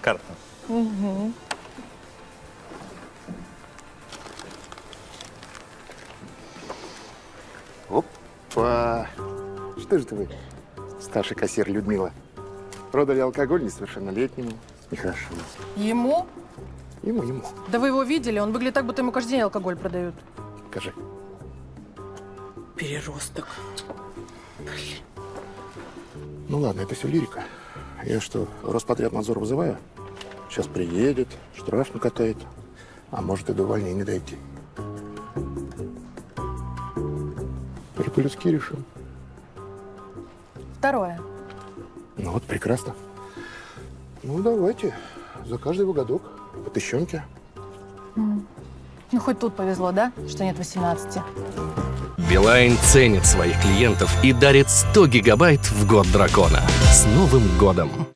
карту. Угу. Опа! Что же это вы, старший кассир Людмила? Продали алкоголь несовершеннолетнему. Нехорошо. Ему? Ему. Да вы его видели? Он выглядит так, будто ему каждый день алкоголь продают. Покажи. Переросток. Ну ладно, это все лирика. Я что, Роспотребнадзор вызываю? Сейчас приедет, штраф накатает. А может и до увольнения дойти. По-людски решим. Второе. Ну вот, прекрасно. Ну, давайте. За каждый годок по тыщенке. Ну, хоть тут повезло, да? Что нет 18. Билайн ценит своих клиентов и дарит 100 гигабайт в год дракона. С Новым годом!